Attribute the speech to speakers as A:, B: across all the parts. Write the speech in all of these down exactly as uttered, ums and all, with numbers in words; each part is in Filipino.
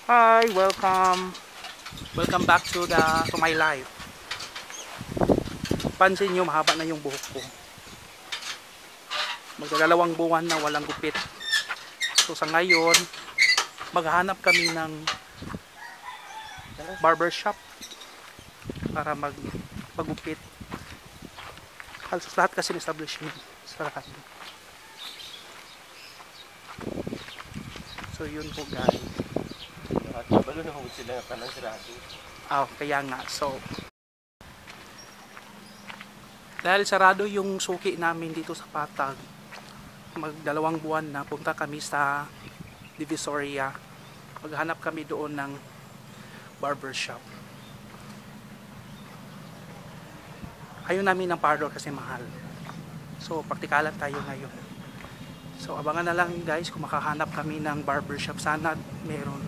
A: Hi, welcome. Welcome back to the to my life. Pansin niyo mahaba na yung buhok ko. Magdadalawang buwan na walang gupit. So sa ngayon, maghahanap kami ng barbershop para mag magupit. Halos lahat kasi ng establishment sarado. So yun po guys.
B: Balo na hubod sila tanang sarado.
A: Ah, kaya nga. So dahil sarado yung suki namin dito sa Patag, magdalawang buwan na punta kami sa Divisoria. Maghanap kami doon ng barbershop. Ayaw namin ng parlor kasi mahal. So praktikalan tayo ngayon. So abangan na lang guys kung makahanap kami ng barbershop. Sana meron.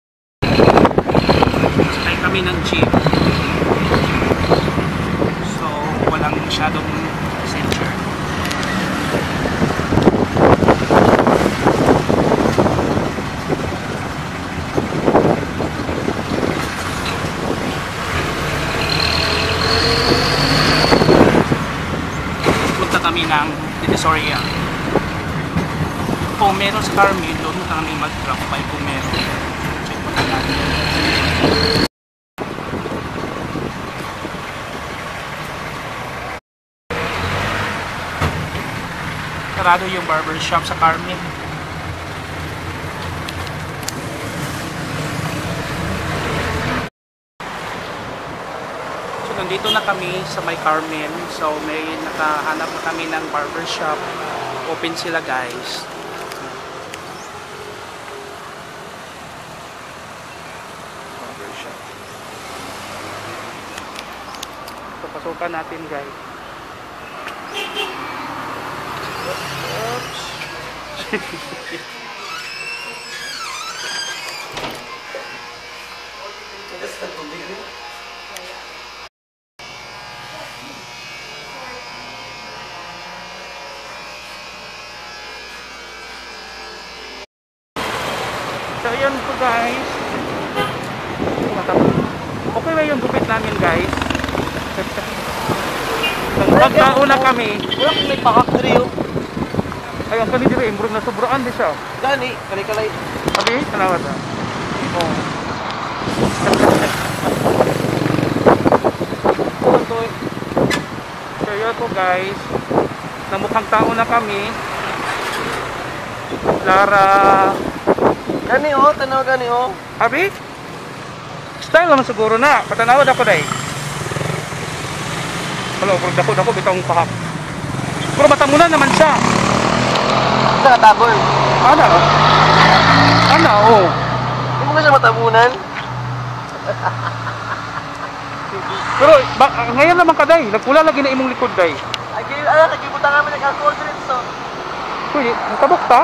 A: Sakay kami ng jeep. So walang masyadong censure. Punta kami ng Divisoria. Kung meron sa Carmen, doon kami mag-drop by kung meron. Check mo na natin. Sarado yung barbershop sa Carmen. So nandito na kami sa may Carmen. So may nakahanap na kami ng barbershop. Open sila guys. Barbershop. So pasukan natin guys. Oops. So yun po guys. Okay ba yung gupit namin guys? Nagpagkauna kami.
B: Wala kung may pakak diri yo.
A: Ay, ang kani dire, imbrog na sobraan di siya.
B: Gani, kalay-kalay.
A: Sabi, salamat ah. Oh.
B: Toy.
A: So yun po guys. Namukhang tao na kami. Lara.
B: Gani oh, tanaw gani oh.
A: Sabi? Style naman siguro na. Patanawad ako dahi. Hello, bro, dako dako bitong pahak. Pero matamunan naman siya.
B: Sa kataboy.
A: Ano? Ano? Oh.
B: Hindi mo na siya matabunan.
A: Pero ba, ngayon naman ka day, nagpula lagi na imong likod day.
B: Ay, ala nagibutan kami ng alcohol drin so.
A: Kuy, nakabok ta?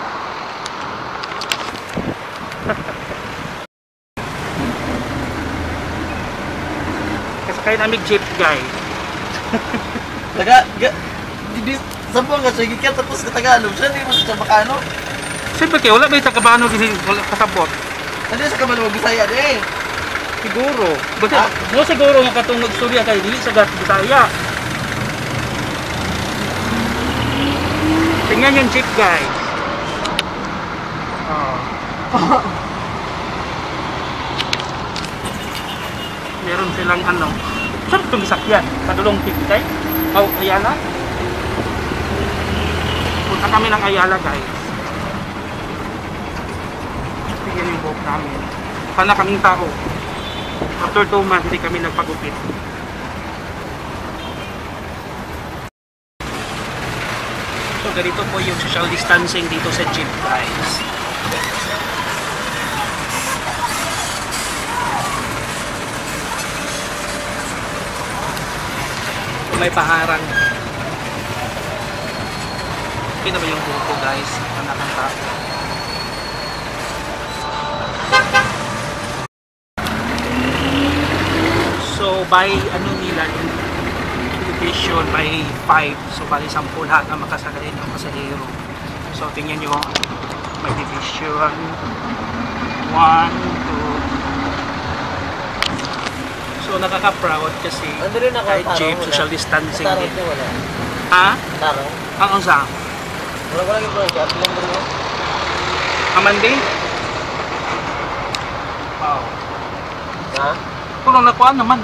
A: Kasi kayo namig jeep guys.
B: Taga, di sampo nga siya gikat tapos katagalog siya, hindi mo siya makano.
A: Siyempre kayo, wala ba yung tagabano din wala kasabot?
B: Hindi sa kabalo Bisaya di.
A: Siguro. Basta, ah? Mo siguro nga katong magstorya kay dili sa gat Bisaya. Tingnan yung jeep guys. Oh. Meron silang ano. Saan itong isakyan? Kadulong Pigtay? O, oh, Ayala? Punta kami ng Ayala guys. Tingnan yung buhok namin. Sana kaming tao. After two months, hindi kami nagpagupit. So, ganito po yung social distancing dito sa jeep guys. May paharang. Okay na ba yung buhok ko guys? Anak ng tao. So by ano nila yung division by five. So bali sampu lahat ang makasakay ng pasahero. So tingnan nyo, may division one, two, So nakaka-proud kasi
B: Ano rin ako,
A: kahit
B: tarong
A: jeep,
B: wala.
A: social distancing
B: Tarong
A: din.
B: niya wala.
A: Ha?
B: Tarong.
A: Ang unsa?
B: Wala ko lang yung project. Ilang bro?
A: Amandi? Wow.
B: Ha?
A: Kung nakuha naman.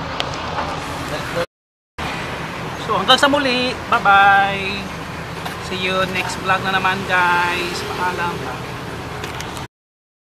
A: So hanggang sa muli. Bye-bye. See you next vlog na naman guys. Paalam.